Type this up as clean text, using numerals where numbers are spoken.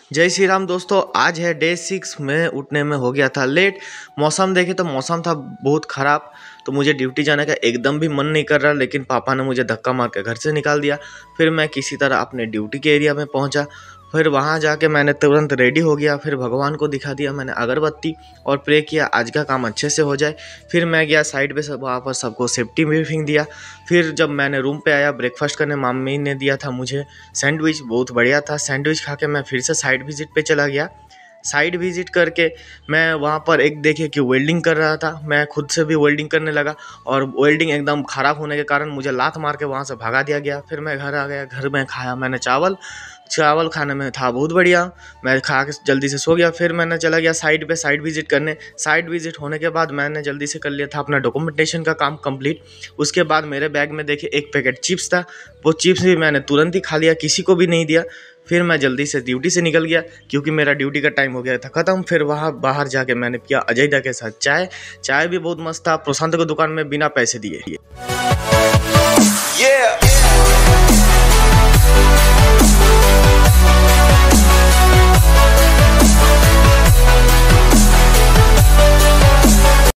जय श्री राम दोस्तों। आज है डे 6 में उठने में हो गया था लेट। मौसम देखे तो मौसम था बहुत ख़राब, तो मुझे ड्यूटी जाने का एकदम भी मन नहीं कर रहा, लेकिन पापा ने मुझे धक्का मार के घर से निकाल दिया। फिर मैं किसी तरह अपने ड्यूटी के एरिया में पहुंचा। फिर वहां जाके मैंने तुरंत रेडी हो गया। फिर भगवान को दिखा दिया मैंने अगरबत्ती और प्रे किया आज का काम अच्छे से हो जाए। फिर मैं गया साइड पे, सब वहाँ पर सबको सेफ्टी ब्रीफिंग दिया। फिर जब मैंने रूम पे आया ब्रेकफास्ट करने, मम्मी ने दिया था मुझे सैंडविच, बहुत बढ़िया था। सैंडविच खा के मैं फिर से साइड विजिट पे चला गया। साइड विजिट करके मैं वहाँ पर एक देखे कि वेल्डिंग कर रहा था, मैं खुद से भी वेल्डिंग करने लगा और वेल्डिंग एकदम ख़राब होने के कारण मुझे लात मार के वहाँ से भगा दिया गया। फिर मैं घर आ गया। घर में खाया मैंने चावल खाने में था बहुत बढ़िया। मैं खा के जल्दी से सो गया। फिर मैंने चला गया साइड पे साइड विजिट करने। साइड विजिट होने के बाद मैंने जल्दी से कर लिया था अपना डॉक्यूमेंटेशन का काम कंप्लीट। उसके बाद मेरे बैग में देखे एक पैकेट चिप्स था, वो चिप्स भी मैंने तुरंत ही खा लिया, किसी को भी नहीं दिया। फिर मैं जल्दी से ड्यूटी से निकल गया क्योंकि मेरा ड्यूटी का टाइम हो गया था ख़त्म। फिर वहाँ बाहर जाके मैंने पिया अजय दा के साथ चाय भी बहुत मस्त था, प्रशांत को दुकान में बिना पैसे दिए।